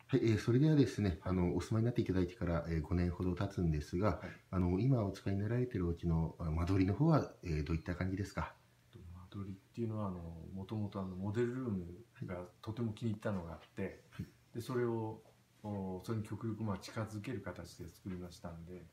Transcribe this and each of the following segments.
はい、それではですね、お住まいになっていただいてから、5年ほど経つんですが、今お使いになられているお家の間取りの方は、どういった感じですか？ 間取りっていうのはもともとモデルルームがとても気に入ったのがあって、はい、でそれに極力近づける形で作りましたんで、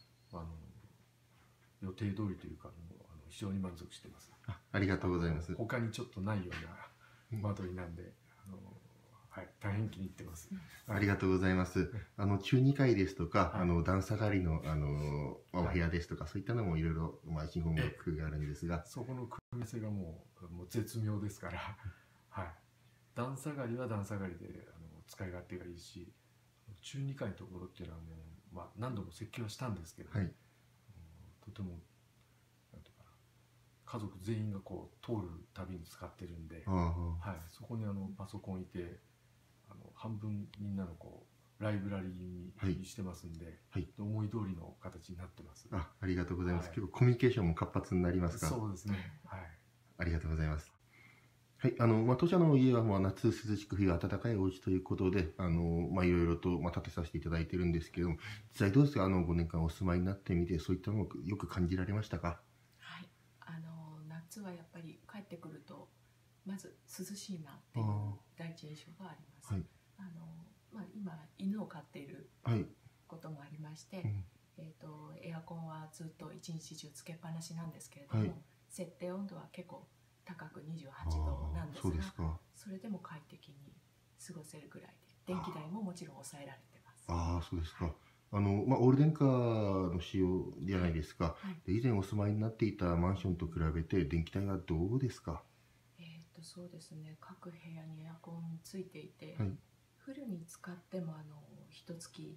予定通りというか非常に満足しています。 ありがとうございます。 他にちょっとないような間取りなんで、はい、大変気に入ってます。 ありがとうございます。中2階ですとか、段下がりの、お部屋ですとか、そういったのもいろいろ、基本の工夫があるんですが。 そこの組み合わせがもう絶妙ですから、はい。段下がりは段下がりで、使い勝手がいいし、中2階のところっていうのはもう、何度も設計はしたんですけど、はい、とても、なんていうかな、家族全員がこう、通るたびに使ってるんで、はい、そこにパソコンいて、半分みんなのこうライブラリーにしてますんで、はい、思い通りの形になってます。 ありがとうございます。結構コミュニケーションも活発になりますか？ そうですね。はい。 ありがとうございます。はい、当社の家は夏涼しく冬暖かいお家ということで、いろいろと建てさせていただいてるんですけども、実際どうですか、5年間お住まいになってみて、そういったのをよく感じられましたか？ はい、夏はやっぱり帰ってくると、まず涼しいなっていう第一印象があります。はい、今犬を飼っていることもありまして、エアコンはずっと一日中つけっぱなしなんですけれども、はい、設定温度は結構高く28度なんですが、それでも快適に過ごせるぐらいで、電気代ももちろん抑えられてます。 ああ、そうですか。はい、オール電化の使用じゃないですか。はい、で以前お住まいになっていたマンションと比べて電気代はどうですか？ そうですね、各部屋にエアコンついていて、 はい、 フルに使っても一月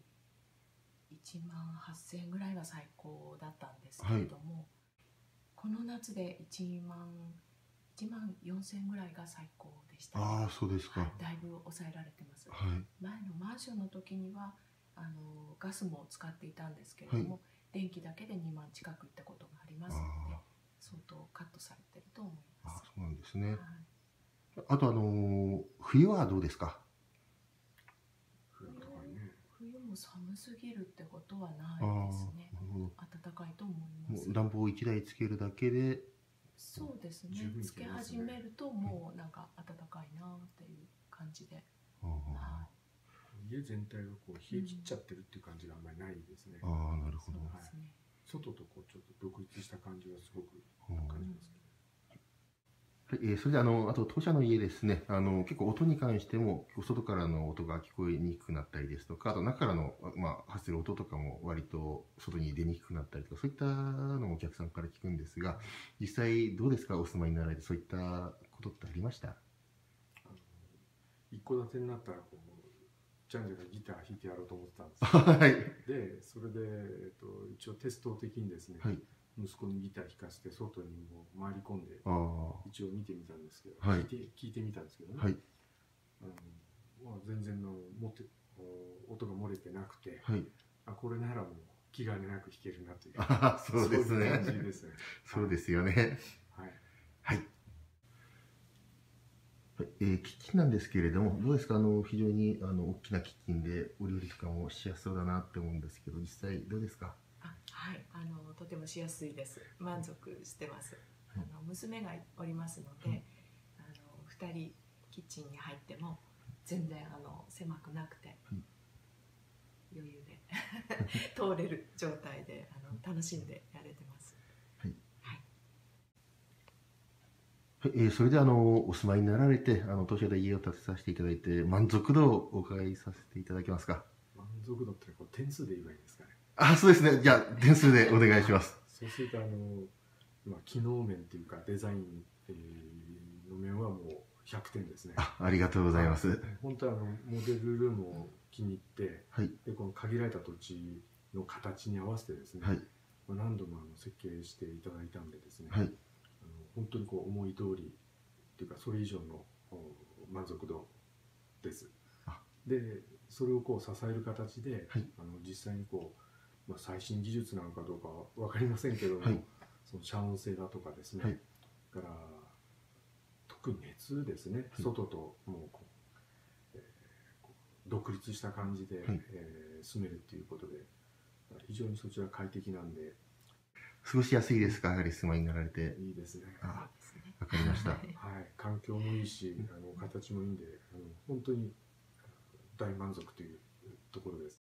1万8000円ぐらいが最高だったんですけれども、はい、この夏で1万4000円ぐらいが最高でした、ね。 ああ、そうですか。 はい、だいぶ抑えられてます。はい、前のマンションの時にはガスも使っていたんですけれども、はい、電気だけで2万近くいったことがありますので、相当カットされてると思います。 そうなんですね。はい、あと冬はどうですか？ 冬も寒すぎるってことはないですね。暖かいと思います。 暖房1台つけるだけで。 そうですね。つけ始めるともうなんか暖かいなっていう感じで。 家全体がこう冷え切っちゃってるっていう感じがあんまりないですね。 ああ、なるほど。 外とこうちょっと独立した感じがすごく感じますけど。 それであと当社の家ですね、結構音に関しても外からの音が聞こえにくくなったりですとか、あと中からの、発する音とかも割と外に出にくくなったりとか、そういったのをお客さんから聞くんですが、実際どうですか、お住まいになられてそういったことってありました？ 一戸建てになったらこうジャンジャがギター弾いてやろうと思ってたんですよ。はい、でそれで、一応テスト的にですね、はい、息子にギター弾かせて外にも回り込んで一応見てみたんですけど、はい、聞いてみたんですけどね、はい、全然音が漏れてなくて、はい、これならもう気兼ねなく弾けるなという、 そうですね。 そういう感じですね。 そうですよね。 はい。 はい。キッチンなんですけれども、どうですか？非常に大きなキッチンでお料理とかもしやすそうだなって思うんですけど、実際どうですか？ はい、とてもしやすいです。満足してます。娘がおりますので、2人キッチンに入っても全然狭くなくて、余裕で通れる状態で楽しんでやれてます。 それでお住まいになられて当社で家を建てさせていただいて満足度をお伺いさせていただけますか？ 満足度ってこう点数で言えばいいですかね。 そうですね。じゃあ点数でお願いします。 そうすると機能面というかデザインの面はもう100点ですね。 ありがとうございます。 本当はモデルルームを気に入って、はい、でこの限られた土地の形に合わせてですね、はい、何度も設計していただいたんでですね、はい、本当にこう思い通りっていうかそれ以上の満足度です。でそれをこう支える形で、はい、実際にこう、最新技術なのかどうかは分かりませんけども、はい、その遮音性だとかですね、はい、から特に熱ですね、はい、外ともう独立した感じで、住めるっていうことで非常にそちら快適なんで過ごしやすいですか？やはり住まいになられて。 いいですね。 あ、わかりました。 はい、環境もいいし形もいいんで本当に大満足というところです。